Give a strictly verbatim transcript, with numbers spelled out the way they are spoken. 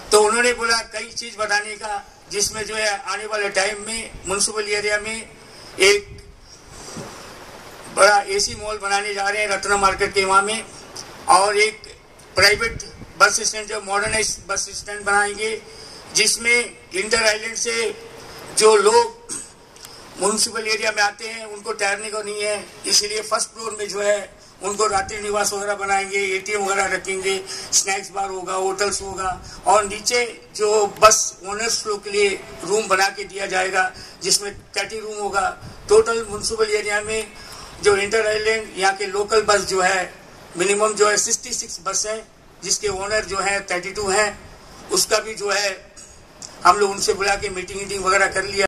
तो उन्होंने बोला कई चीज बताने का, जिसमें जो है आने वाले टाइम में म्युनिसिपल एरिया में एक बड़ा एसी मॉल बनाने जा रहे हैं रत्ना मार्केट के वहाँ में, और एक प्राइवेट बस स्टैंड जो मॉडर्नाइज बस स्टैंड बनाएंगे, जिसमें इंटर आइलैंड से जो लोग म्युनिसिपल एरिया में आते हैं उनको ठहरने को नहीं है, इसलिए फर्स्ट फ्लोर में जो है उनको रात्रि निवास वगैरह बनाएंगे, एटीएम वगैरह रखेंगे, स्नैक्स बार होगा, होटल्स होगा, और नीचे जो बस ओनर्स लोग के लिए रूम बना के दिया जाएगा जिसमें थर्टी रूम होगा। टोटल म्युनिसिपल एरिया में जो इंटर आइलैंड यहाँ के लोकल बस जो है मिनिमम जो है सिक्सटी सिक्स बस है, जिसके ओनर जो है थर्टी टू हैं, उसका भी जो है हम लोग उनसे बुला के मीटिंग वीटिंग वगैरह कर लिया।